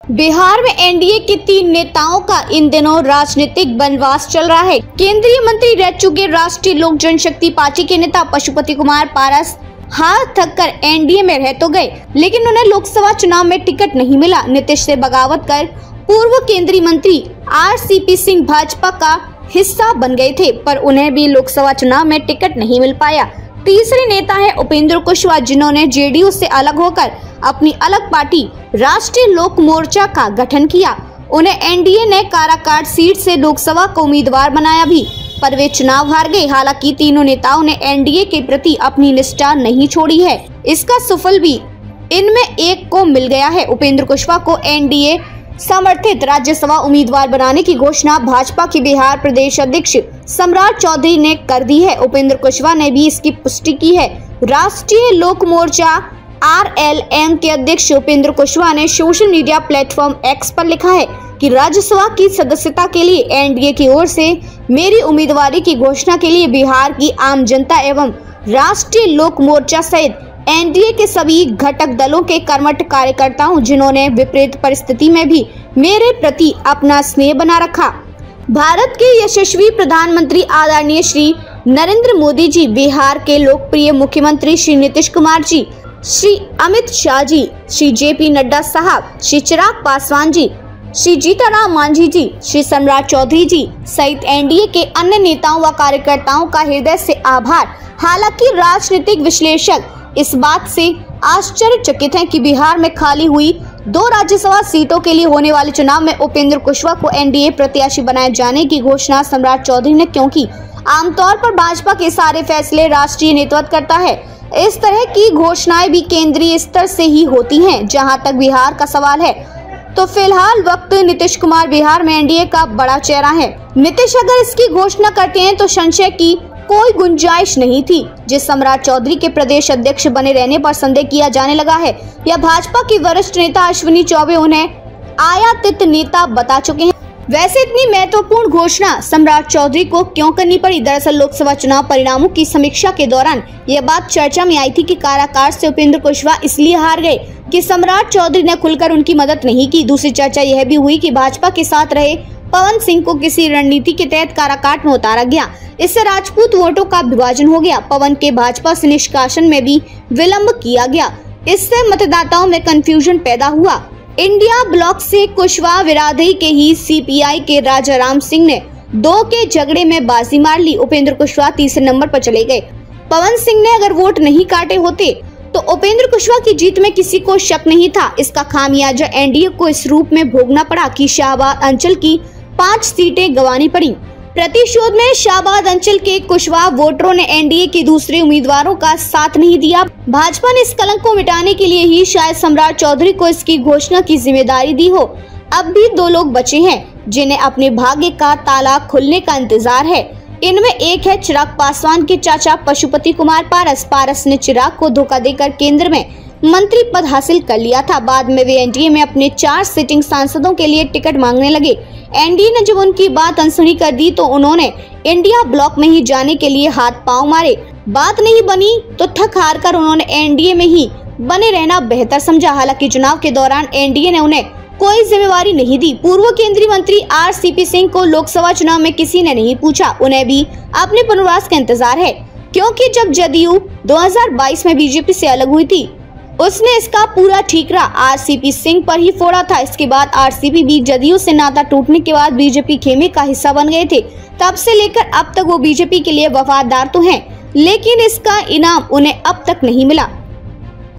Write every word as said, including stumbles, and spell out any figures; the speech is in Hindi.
बिहार में एनडीए के तीन नेताओं का इन दिनों राजनीतिक वनवास चल रहा है। केंद्रीय मंत्री रह चुके राष्ट्रीय लोक जनशक्ति पार्टी के नेता पशुपति कुमार पारस हार थक कर एनडीए में रह तो गए, लेकिन उन्हें लोकसभा चुनाव में टिकट नहीं मिला। नीतीश से बगावत कर पूर्व केंद्रीय मंत्री आरसीपी सिंह भाजपा का हिस्सा बन गए थे, पर उन्हें भी लोकसभा चुनाव में टिकट नहीं मिल पाया। तीसरे नेता है उपेंद्र कुशवाहा, जिन्होंने जेडीयू से अलग होकर अपनी अलग पार्टी राष्ट्रीय लोक मोर्चा का गठन किया। उन्हें एनडीए ने काराकाट सीट से लोकसभा को उम्मीदवार बनाया भी, पर वे चुनाव हार गए। हालांकि तीनों नेताओं ने एनडीए के प्रति अपनी निष्ठा नहीं छोड़ी है। इसका सुफल भी इनमें एक को मिल गया है। उपेंद्र कुशवाहा को एनडीए समर्थित राज्यसभा उम्मीदवार बनाने की घोषणा भाजपा के बिहार प्रदेश अध्यक्ष सम्राट चौधरी ने कर दी है। उपेंद्र कुशवाहा ने भी इसकी पुष्टि की है। राष्ट्रीय लोक मोर्चा आर एल एम के अध्यक्ष उपेंद्र कुशवाहा ने सोशल मीडिया प्लेटफॉर्म एक्स पर लिखा है कि राज्यसभा की सदस्यता के लिए एनडीए की ओर से मेरी उम्मीदवारी की घोषणा के लिए बिहार की आम जनता एवं राष्ट्रीय लोक मोर्चा सहित एनडीए के सभी घटक दलों के कर्मठ कार्यकर्ताओं, जिन्होंने विपरीत परिस्थिति में भी मेरे प्रति अपना स्नेह बना रखा। भारत के यशस्वी प्रधानमंत्री आदरणीय श्री नरेंद्र मोदी जी, बिहार के लोकप्रिय मुख्यमंत्री श्री नीतीश कुमार जी, श्री अमित शाह जी, श्री जेपी नड्डा साहब, श्री चिराग पासवान जी, श्री जीतन मांझी जी, श्री सम्राट चौधरी जी सहित एनडीए के अन्य नेताओं व कार्यकर्ताओं का हृदय से आभार। हालांकि राजनीतिक विश्लेषक इस बात से आश्चर्यचकित हैं कि बिहार में खाली हुई दो राज्यसभा सीटों के लिए होने वाले चुनाव में उपेंद्र कुशवाहा को एनडीए प्रत्याशी बनाए जाने की घोषणा सम्राट चौधरी ने, क्योंकि आमतौर पर भाजपा के सारे फैसले राष्ट्रीय नेतृत्व करता है। इस तरह की घोषणाएं भी केंद्रीय स्तर से ही होती हैं। जहां तक बिहार का सवाल है, तो फिलहाल वक्त नीतीश कुमार बिहार में एनडीए का बड़ा चेहरा है। नीतीश अगर इसकी घोषणा करते हैं तो संशय की कोई गुंजाइश नहीं थी। जिस सम्राट चौधरी के प्रदेश अध्यक्ष बने रहने पर संदेह किया जाने लगा है, या भाजपा की वरिष्ठ नेता अश्विनी चौबे उन्हें आयातित नेता बता चुके हैं। वैसे इतनी महत्वपूर्ण घोषणा सम्राट चौधरी को क्यों करनी पड़ी? दरअसल लोकसभा चुनाव परिणामों की समीक्षा के दौरान यह बात चर्चा में आई थी कि काराकाट से उपेंद्र कुशवाहा इसलिए हार गए कि सम्राट चौधरी ने खुलकर उनकी मदद नहीं की। दूसरी चर्चा यह भी हुई कि भाजपा के साथ रहे पवन सिंह को किसी रणनीति के तहत काराकाट में उतारा गया। इससे राजपूत वोटों का विभाजन हो गया। पवन के भाजपा से निष्कासन में भी विलंब किया गया। इससे मतदाताओं में कंफ्यूजन पैदा हुआ। इंडिया ब्लॉक से कुशवाहा विराधई के ही सीपीआई के राजा राम सिंह ने दो के झगड़े में बाजी मार ली। उपेंद्र कुशवाहा तीसरे नंबर पर चले गए। पवन सिंह ने अगर वोट नहीं काटे होते तो उपेंद्र कुशवाहा की जीत में किसी को शक नहीं था। इसका खामियाजा एनडीए को इस रूप में भोगना पड़ा कि शाहबाद अंचल की पांच सीटें गंवानी पड़ी। प्रतिशोध में शाहबाद अंचल के कुशवाहा वोटरों ने एनडीए के दूसरे उम्मीदवारों का साथ नहीं दिया। भाजपा ने इस कलंक को मिटाने के लिए ही शायद सम्राट चौधरी को इसकी घोषणा की जिम्मेदारी दी हो। अब भी दो लोग बचे हैं जिन्हें अपने भाग्य का ताला खुलने का इंतजार है। इनमें एक है चिराग पासवान के चाचा पशुपति कुमार पारस। पारस ने चिराग को धोखा देकर केंद्र में मंत्री पद हासिल कर लिया था। बाद में वे एनडीए में अपने चार सिटिंग सांसदों के लिए टिकट मांगने लगे। एनडीए ने जब उनकी बात अनसुनी कर दी तो उन्होंने इंडिया ब्लॉक में ही जाने के लिए हाथ पांव मारे। बात नहीं बनी तो थक हार कर उन्होंने एनडीए में ही बने रहना बेहतर समझा। हालांकि चुनाव के दौरान एनडीए ने उन्हें कोई जिम्मेवारी नहीं दी। पूर्व केंद्रीय मंत्री आरसीपी सिंह को लोकसभा चुनाव में किसी ने नहीं पूछा। उन्हें भी अपने पुनर्वास का इंतजार है, क्योंकि जब जदयू दो हज़ार बाईस में बीजेपी से अलग हुई थी, उसने इसका पूरा ठीकरा आरसीपी सिंह पर ही फोड़ा था। इसके बाद आरसीपी भी जदयू से नाता टूटने के बाद बीजेपी खेमे का हिस्सा बन गए थे। तब से लेकर अब तक वो बीजेपी के लिए वफादार तो हैं, लेकिन इसका इनाम उन्हें अब तक नहीं मिला।